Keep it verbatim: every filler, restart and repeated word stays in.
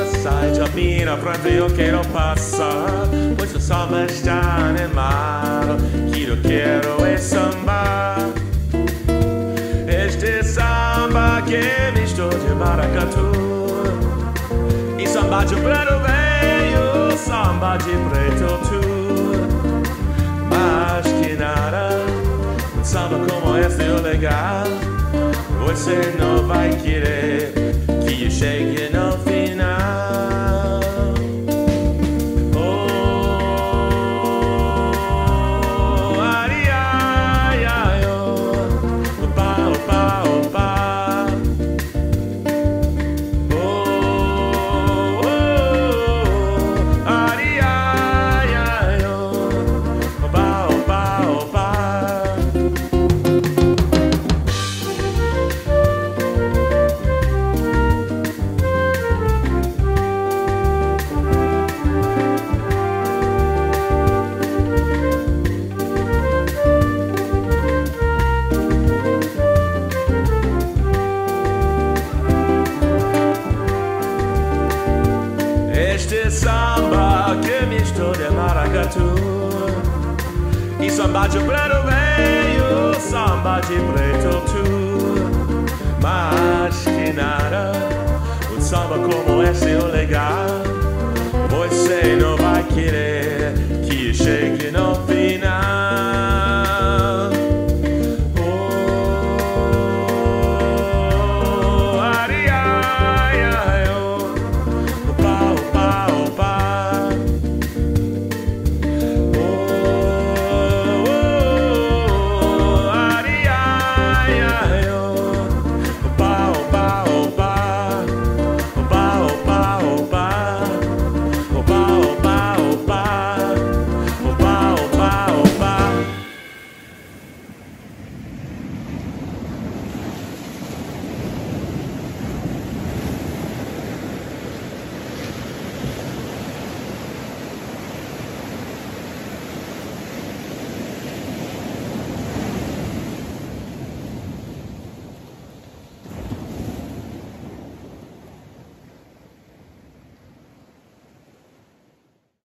sai de mim na frente, eu quero passar, pois o samba está animado. Que eu quero é samba, este samba que é misto de maracatu e samba de preto veio, samba de preto tu. Mas que nada, um samba como este é legal. Você não vai querer que eu chegue no final. Oh, ai, ai, ai, oh, opa, opa, opa. Oh, oh, ai, ai, ai, oh, opa, opa, opa. Este samba que misto de maracatu e samba de preto veio, samba de preto tu. Mas que nada, um samba como esse é legal. Você não vai querer que eu chegue no fim.